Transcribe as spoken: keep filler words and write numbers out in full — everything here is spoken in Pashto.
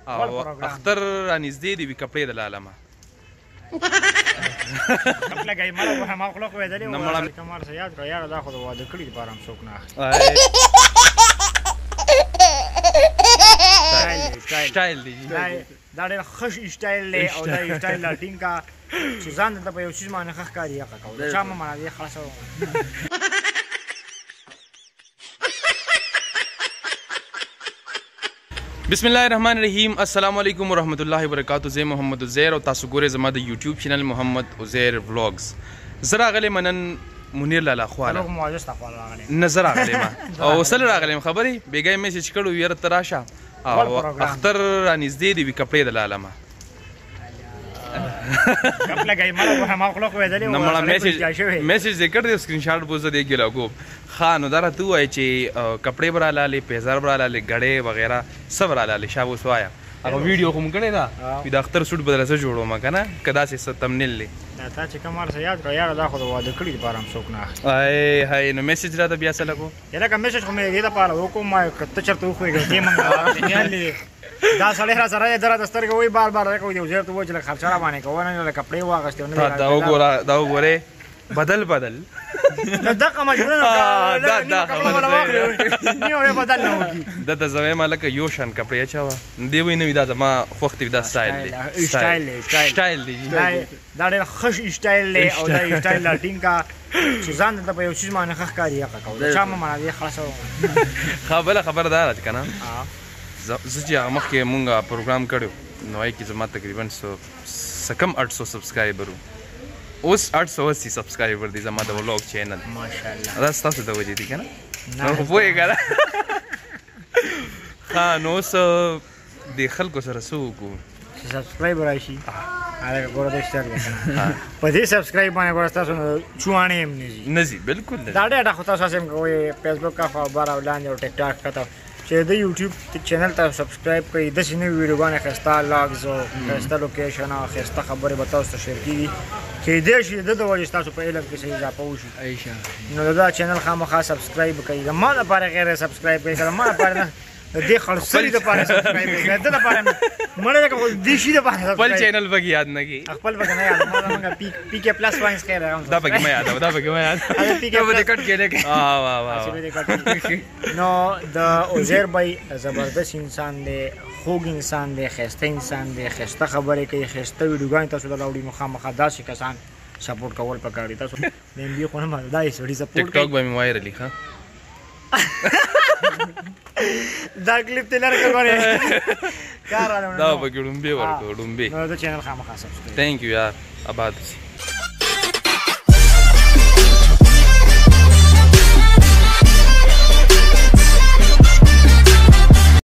او اختر را نږدې دي وي کپړې د لالمه لګای مړه وه ما خلق وېدلې و کمال سره یاد کړه یاره دا خو د واده کړي دپاره هم څوک نه اخلي سټایل دی دا ډېر ښه سټایل دی او دا سټایل لا ټینګ کا چې ځان ته په یو څیز باندې ښه ښکاري هغه کوو چا مه منه دې خلاصوه بسم الله الرحمن الرحیم السلام علیکم ورحمۃ اللہ وبرکاتہ. زه محمد عزیر او تاسو ګورئ زما د یوټیوب چینل محمد عزیر ولاګز. زه راغلی منن منیر لالا خواله نه زه راغلی ما او سل راغلی خبرې بیګای میسج کړو یاره ته راشه او اختر را نږدې دي وي کپړې د لالمه میسج دې کړ دې سکرین شاټ بوزه دې ګیلا کو ښه نو دا راته ووایه چې کپړې به رالالې پیزار به رالالې ګړې وغیره څه به رالالې شا به اوس وایه هغه ویډیو خو مو کړې ده د اختر سوټ به درسه جوړوم که نه که داسې څه تمنیل دی تا چې کوم هر څه یاد کړه یاره دا خو د واده کړي دپاره هم څوک نه اخلي هی هی نو میسج راته بیا څه لګو یاره که میسج خو مې دې دپاره وکړم ما که ته چېرته وښوېږې دې مونږ دا سړی را سره یې دره د سترګې وایي بار بار کوي یو ځای ته ووایي چې لږ خرچه راباندې کوه نه لږ کپړې واغېستې دا وګوره دا وګورې بدل بدل دغه مجبور نه بدل نه وکړي دا ته زه وایم هلکه یو شان کپړې اچوه دې وایي نه وي دا زما خوښ دی دا سټایل دی سټایل دی دا ډېر ښه سټایل دی او دا سټایل لا ټینګ کا چې ځان ته په یو څیز باندې ښه ښکاري هغه کوو چا مه منه دې خلاصوه ښه بله خبره دا ده که نه زه چې هغه مخکې مونږ پروګرام کړی نو هغې کې زما تقریبا څه کم اټ سو سبسکرایبر وو اوس اټ سو اسی سبسکرایبر دی زما د ولاګ چینل ماشاءالله دا ستاسو د وجې دي که نه نو خو پوهېږه نه ښه نو اوس د خلکو سره څه وکړو چې سبسکرایب راشي هلکه ګوره دې سترګې که نه په دې سبسکرایب باندې ګوره ستاسو چوانې هم نه ځي نه ځي بلکل نه دا ډېره خو تاسو هسې هم کوئ فیسبوک کا خوا بار او لاندې او ټیک ټاک کته چې د یوټیوب چینل ته سبسکرایب کړئ داسې نوي ویډیوګانې ښایسته لاګز او ښایسته لوکیشن او ښایسته خبرې به تاسو ته شیر کېږي کیدای شي د ده د وجې ستاسو په علم کې څه اضافه وشي نو د دا چینل خامخا سبسکرایب کړئ د ما لپاره غیر سبسکرایب کړئ که د ما لپاره نه د دې خړسلي دپاره سبسکرایب کړئ که د ده لپاره مړه ده که خو دې شي دپاره خپل چینل پکې یاد نه کړي خپل پکې نه یاد ما زموږ پي کې پلس واینس خیر دا پکې مه یادوه دا پکې مه یاد نو د عزیر بھائی زبردست انسان دی خوږ انسان دی ښایسته انسان دی ښایسته خبرې کوي ښایسته ویډیوګانې تاسو ته راوړي نو خامخا داسې کسان سپورټ کول پکار دي تاسو د ایم بي خو نه ماته دا یې سړي سپورټ ټیک ټاک به مې وایرلي ښه دا کلیپ ته لر کړه دا پکې ډومبې ورکړو ډومبې نو د چینل خامخا سبسکرایب تھینک یو یار آباد